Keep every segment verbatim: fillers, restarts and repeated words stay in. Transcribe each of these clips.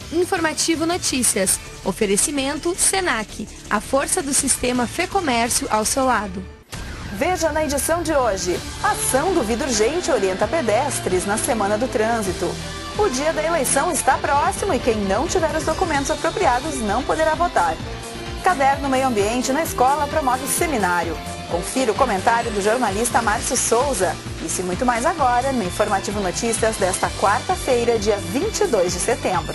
Informativo Notícias. Oferecimento Senac, a força do sistema Fê Comércio ao seu lado. Veja na edição de hoje, ação do Vida Urgente orienta pedestres na Semana do Trânsito. O dia da eleição está próximo e quem não tiver os documentos apropriados não poderá votar. Caderno Meio Ambiente na Escola promove seminário. Confira o comentário do jornalista Márcio Souza. Isso e muito mais agora no Informativo Notícias desta quarta-feira, dia vinte e dois de setembro.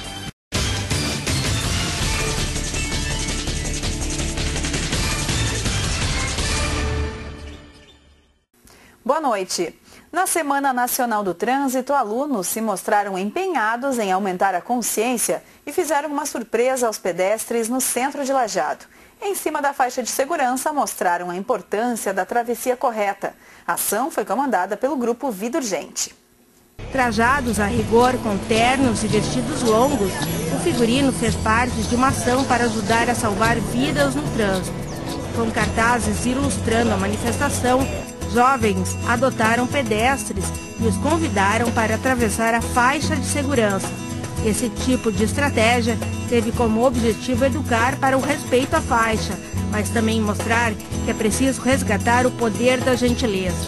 Boa noite. Na Semana Nacional do Trânsito, alunos se mostraram empenhados em aumentar a consciência e fizeram uma surpresa aos pedestres no centro de Lajeado. Em cima da faixa de segurança, mostraram a importância da travessia correta. A ação foi comandada pelo grupo Vida Urgente. Trajados a rigor com ternos e vestidos longos, o figurino fez parte de uma ação para ajudar a salvar vidas no trânsito. Com cartazes ilustrando a manifestação, jovens adotaram pedestres e os convidaram para atravessar a faixa de segurança. Esse tipo de estratégia teve como objetivo educar para o respeito à faixa, mas também mostrar que é preciso resgatar o poder da gentileza.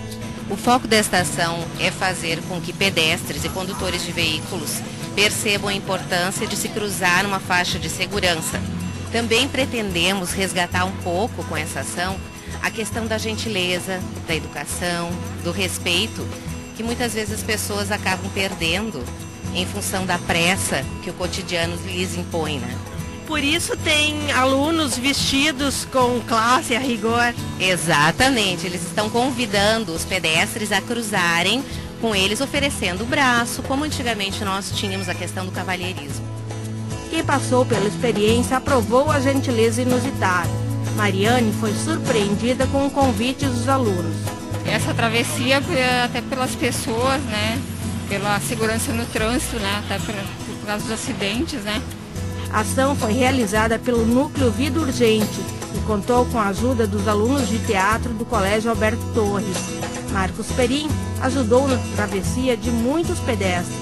O foco desta ação é fazer com que pedestres e condutores de veículos percebam a importância de se cruzar numa faixa de segurança. Também pretendemos resgatar um pouco com essa ação a questão da gentileza, da educação, do respeito, que muitas vezes as pessoas acabam perdendo em função da pressa que o cotidiano lhes impõe, né? Por isso tem alunos vestidos com classe a rigor. Exatamente, eles estão convidando os pedestres a cruzarem com eles, oferecendo o braço, como antigamente nós tínhamos a questão do cavalheirismo. Quem passou pela experiência aprovou a gentileza inusitada. Mariane foi surpreendida com o convite dos alunos. Essa travessia, até pelas pessoas, né? Pela segurança no trânsito, né? Até por, por causa dos acidentes, né? A ação foi realizada pelo Núcleo Vida Urgente e contou com a ajuda dos alunos de teatro do Colégio Alberto Torres. Marcos Perim ajudou na travessia de muitos pedestres.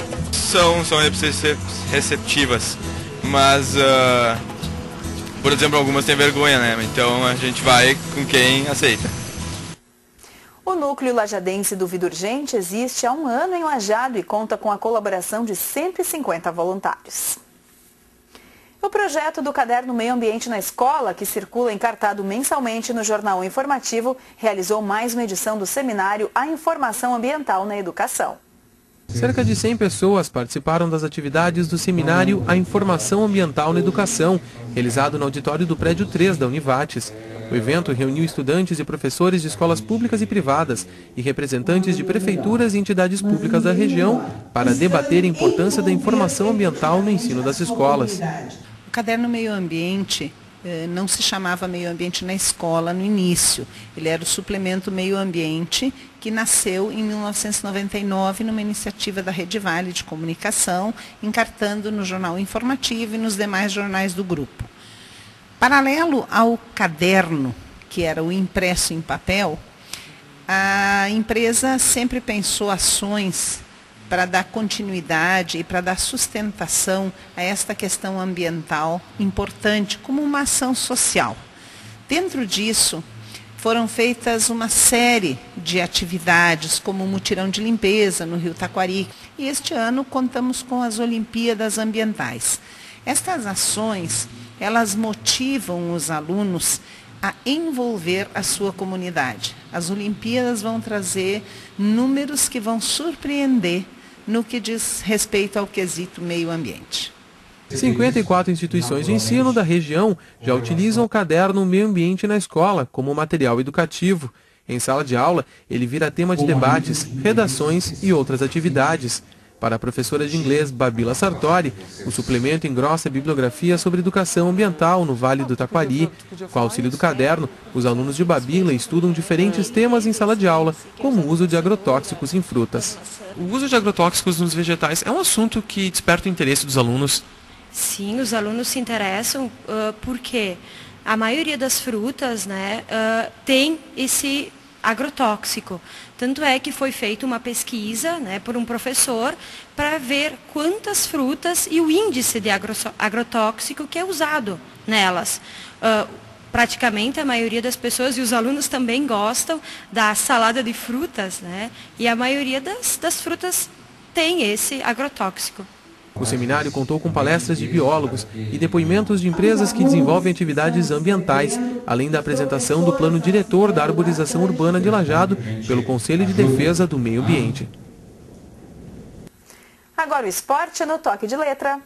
São, são receptivas, mas... Uh... Por exemplo, algumas têm vergonha, né? Então a gente vai com quem aceita. O Núcleo Lajadense do Vida Urgente existe há um ano em Lajeado e conta com a colaboração de cento e cinquenta voluntários. O projeto do Caderno Meio Ambiente na Escola, que circula encartado mensalmente no Jornal Informativo, realizou mais uma edição do seminário A Informação Ambiental na Educação. Cerca de cem pessoas participaram das atividades do seminário A Informação Ambiental na Educação, realizado no auditório do prédio três da Univates. O evento reuniu estudantes e professores de escolas públicas e privadas e representantes de prefeituras e entidades públicas da região para debater a importância da informação ambiental no ensino das escolas. O Caderno Meio Ambiente não se chamava Meio Ambiente na Escola no início. Ele era o suplemento Meio Ambiente, que nasceu em mil novecentos e noventa e nove numa iniciativa da Rede Vale de Comunicação, encartando no Jornal Informativo e nos demais jornais do grupo. Paralelo ao caderno, que era o impresso em papel, a empresa sempre pensou ações para dar continuidade e para dar sustentação a esta questão ambiental importante, como uma ação social. Dentro disso, foram feitas uma série de atividades, como o mutirão de limpeza no Rio Taquari. E este ano contamos com as Olimpíadas Ambientais. Estas ações, elas motivam os alunos a envolver a sua comunidade. As Olimpíadas vão trazer números que vão surpreender no que diz respeito ao quesito meio ambiente. cinquenta e quatro instituições de ensino da região já utilizam o caderno Meio Ambiente na Escola como material educativo. Em sala de aula, ele vira tema de debates, redações e outras atividades. Para a professora de inglês Babila Sartori, o suplemento engrossa a bibliografia sobre educação ambiental no Vale do Taquari. Com o auxílio do caderno, os alunos de Babila estudam diferentes temas em sala de aula, como o uso de agrotóxicos em frutas. O uso de agrotóxicos nos vegetais é um assunto que desperta o interesse dos alunos? Sim, os alunos se interessam uh, porque a maioria das frutas, né, uh, tem esse agrotóxico. Tanto é que foi feita uma pesquisa, né, por um professor para ver quantas frutas e o índice de agro, agrotóxico que é usado nelas. Uh, praticamente a maioria das pessoas, e os alunos também gostam da salada de frutas, né, e a maioria das, das frutas tem esse agrotóxico. O seminário contou com palestras de biólogos e depoimentos de empresas que desenvolvem atividades ambientais, além da apresentação do plano diretor da arborização urbana de Lajeado pelo Conselho de Defesa do Meio Ambiente. Agora o esporte no Toque de Letra.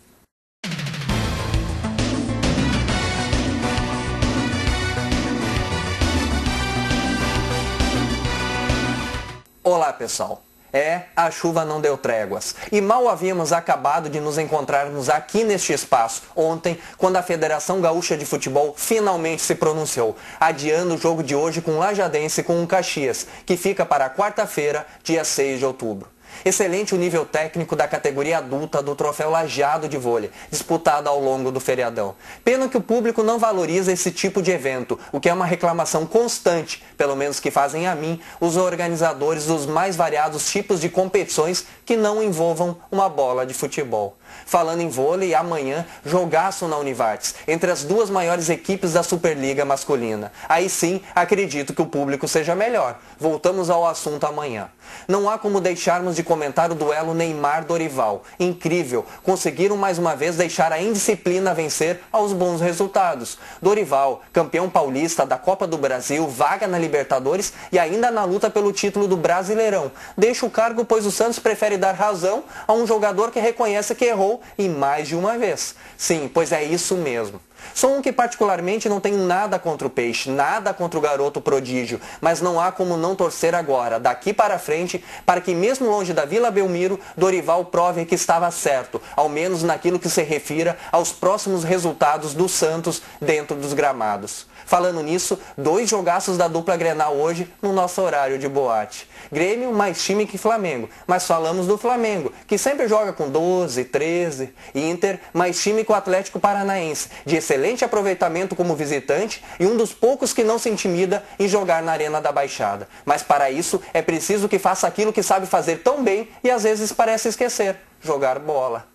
Olá, pessoal. É, a chuva não deu tréguas. E mal havíamos acabado de nos encontrarmos aqui neste espaço ontem, quando a Federação Gaúcha de Futebol finalmente se pronunciou, adiando o jogo de hoje com o Lajadense e com o Caxias, que fica para quarta-feira, dia seis de outubro. Excelente o nível técnico da categoria adulta do troféu Lajeado de vôlei, disputado ao longo do feriadão. Pena que o público não valoriza esse tipo de evento, o que é uma reclamação constante, pelo menos que fazem a mim, os organizadores dos mais variados tipos de competições que não envolvam uma bola de futebol. Falando em vôlei, amanhã, jogaço na Univartes, entre as duas maiores equipes da Superliga masculina. Aí sim, acredito que o público seja melhor. Voltamos ao assunto amanhã. Não há como deixarmos de comentar o duelo Neymar-Dorival. Incrível, conseguiram mais uma vez deixar a indisciplina vencer aos bons resultados. Dorival, campeão paulista da Copa do Brasil, vaga na Libertadores e ainda na luta pelo título do Brasileirão. Deixa o cargo pois o Santos prefere dar razão a um jogador que reconhece que errou e mais de uma vez. Sim, pois é isso mesmo. Sou um que particularmente não tenho nada contra o Peixe, nada contra o garoto prodígio, mas não há como não torcer agora, daqui para frente, para que mesmo longe da Vila Belmiro, Dorival prove que estava certo, ao menos naquilo que se refira aos próximos resultados do Santos dentro dos gramados. Falando nisso, dois jogaços da dupla Grenal hoje no nosso horário de boate. Grêmio mais time que Flamengo, mas falamos do Flamengo, que sempre joga com doze, treze. Inter mais time que o Atlético Paranaense, de excelente aproveitamento como visitante e um dos poucos que não se intimida em jogar na Arena da Baixada. Mas para isso é preciso que faça aquilo que sabe fazer tão bem e às vezes parece esquecer, jogar bola.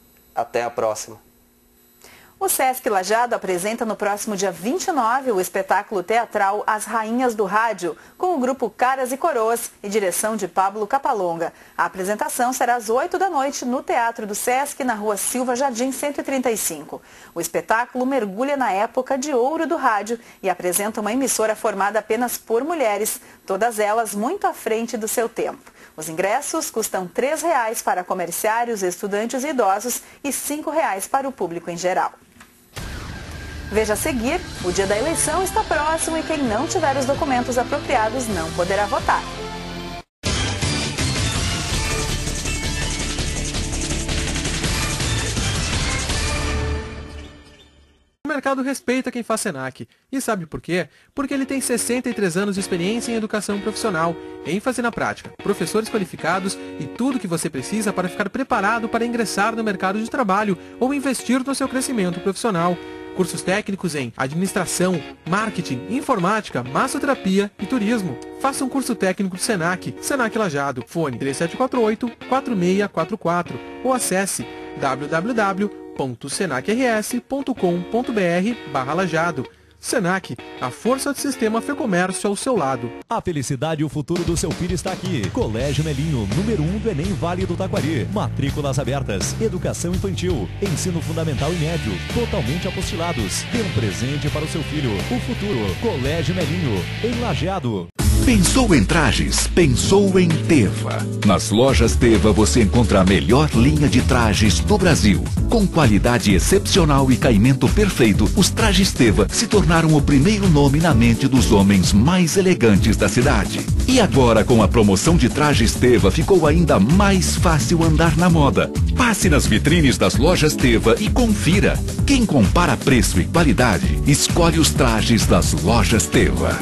Até a próxima. O Sesc Lajeado apresenta no próximo dia vinte e nove o espetáculo teatral As Rainhas do Rádio, com o grupo Caras e Coroas e direção de Pablo Capalonga. A apresentação será às oito da noite no Teatro do Sesc, na Rua Silva Jardim cento e trinta e cinco. O espetáculo mergulha na época de ouro do rádio e apresenta uma emissora formada apenas por mulheres, todas elas muito à frente do seu tempo. Os ingressos custam três reais para comerciários, estudantes e idosos e cinco reais para o público em geral. Veja a seguir, o dia da eleição está próximo e quem não tiver os documentos apropriados não poderá votar. O mercado respeita quem faz Senac. E sabe por quê? Porque ele tem sessenta e três anos de experiência em educação profissional, ênfase na prática, professores qualificados e tudo o que você precisa para ficar preparado para ingressar no mercado de trabalho ou investir no seu crescimento profissional. Cursos técnicos em administração, marketing, informática, massoterapia e turismo. Faça um curso técnico do Senac, Senac Lajeado, fone três sete quatro oito, quatro seis quatro quatro ou acesse w w w ponto senac r s ponto com ponto b r barra Lajeado. Senac, a força do sistema Fecomércio ao seu lado. A felicidade e o futuro do seu filho está aqui. Colégio Melinho, número um do Enem Vale do Taquari. Matrículas abertas, educação infantil, ensino fundamental e médio, totalmente apostilados. Dê um presente para o seu filho. O futuro, Colégio Melinho, em Lajeado. Pensou em trajes? Pensou em Teva. Nas lojas Teva você encontra a melhor linha de trajes do Brasil. Com qualidade excepcional e caimento perfeito, os trajes Teva se tornaram o primeiro nome na mente dos homens mais elegantes da cidade. E agora, com a promoção de trajes Teva, ficou ainda mais fácil andar na moda. Passe nas vitrines das lojas Teva e confira. Quem compara preço e qualidade, escolhe os trajes das lojas Teva.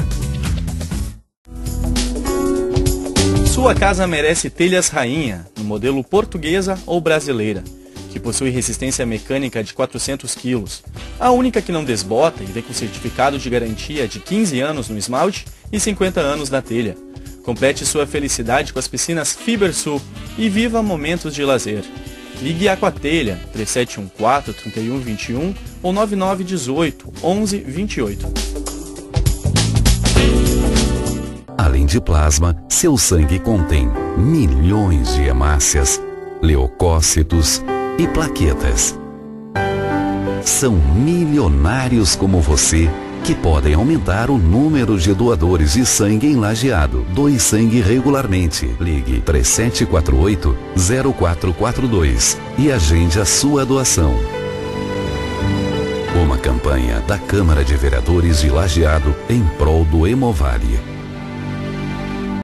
Sua casa merece telhas Rainha, no modelo portuguesa ou brasileira, que possui resistência mecânica de quatrocentos quilos. A única que não desbota e vem com certificado de garantia de quinze anos no esmalte e cinquenta anos da telha. Complete sua felicidade com as piscinas Fibersul e viva momentos de lazer. Ligue Aquatelha três sete um quatro, três um dois um ou nove nove um oito, onze vinte e oito. Além de plasma, seu sangue contém milhões de hemácias, leucócitos e plaquetas. São milionários como você que podem aumentar o número de doadores de sangue em Lajeado. Doe sangue regularmente. Ligue três sete quatro oito, zero quatro quatro dois e agende a sua doação. Uma campanha da Câmara de Vereadores de Lajeado em prol do Hemovale.